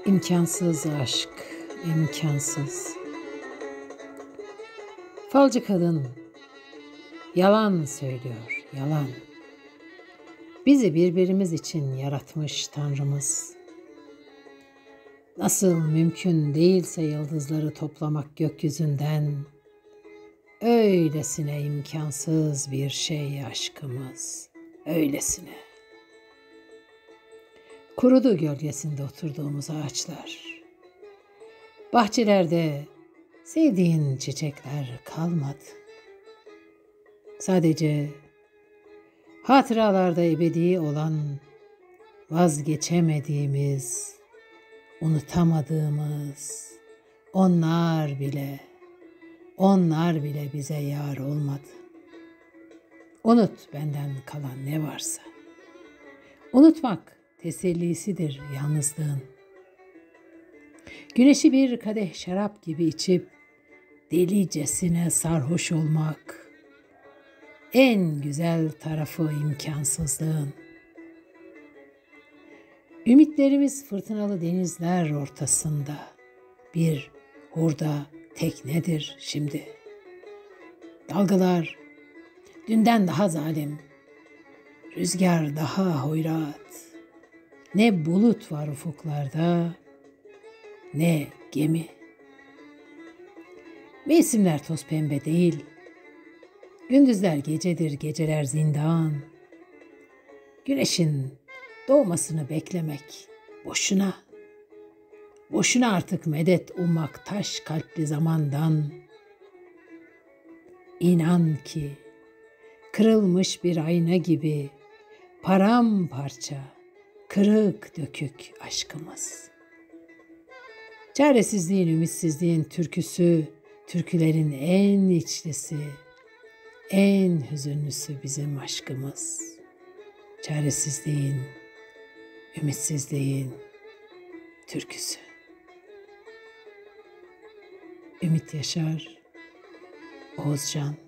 İmkansız aşk, imkansız. Falcı kadın yalan söylüyor, yalan. Bizi birbirimiz için yaratmış Tanrımız. Nasıl mümkün değilse yıldızları toplamak gökyüzünden, öylesine imkansız bir şey aşkımız, öylesine. Kurudu gölgesinde oturduğumuz ağaçlar. Bahçelerde sevdiğin çiçekler kalmadı. Sadece hatıralarda ebedi olan, vazgeçemediğimiz, unutamadığımız onlar bile bize yar olmadı. Unut benden kalan ne varsa. Unutmak tesellisidir yalnızlığın. Güneşi bir kadeh şarap gibi içip delicesine sarhoş olmak en güzel tarafı imkansızlığın. Ümitlerimiz fırtınalı denizler ortasında bir hurda teknedir şimdi. Dalgalar dünden daha zalim, rüzgar daha hoyrat. Ne bulut var ufuklarda, ne gemi. Mevsimler toz pembe değil, gündüzler gecedir, geceler zindan. Güneşin doğmasını beklemek boşuna. Boşuna artık medet ummak taş kalpli zamandan. İnan ki kırılmış bir ayna gibi paramparça, kırık dökük aşkımız. Çaresizliğin, ümitsizliğin türküsü, türkülerin en içlisi, en hüzünlüsü bizim aşkımız. Çaresizliğin, ümitsizliğin türküsü. Ümit Yaşar, Oğuzcan.